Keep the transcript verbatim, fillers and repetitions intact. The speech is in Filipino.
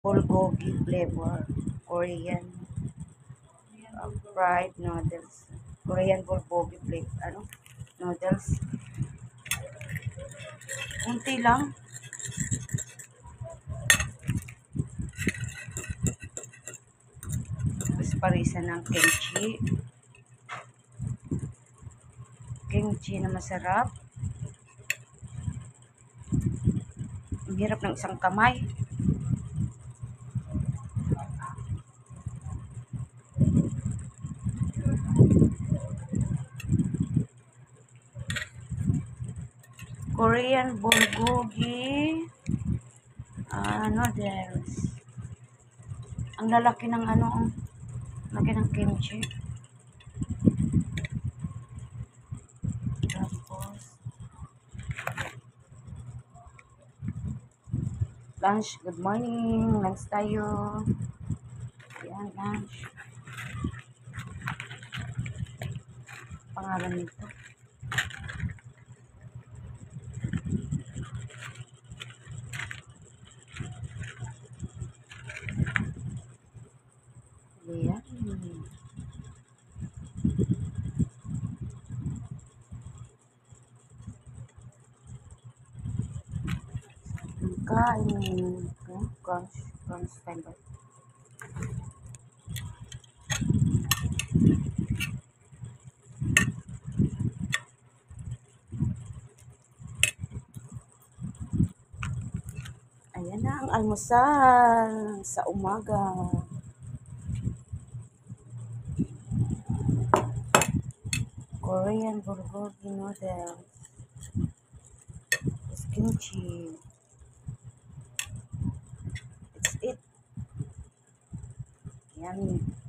bulgogi flavor, Korean uh, fried noodles, Korean bulgogi flavor, ano, noodles. Unti lang. Tapos parisa ng kimchi. Kimchi na masarap. Ang hirap ng isang kamay. Korean bulgogi uh, noodles. Ang lalaki ng ano, ang laki ng kimchi. Tapos lunch, good morning. Lunch tayo. Ayan, lunch. Pangalan nito. Ayan. Kain. Crunch. Crunch time ba? Ayan na ang almusal sa umaga. Korean bulgogi noodles. It's kimchi. It's it. Yummy.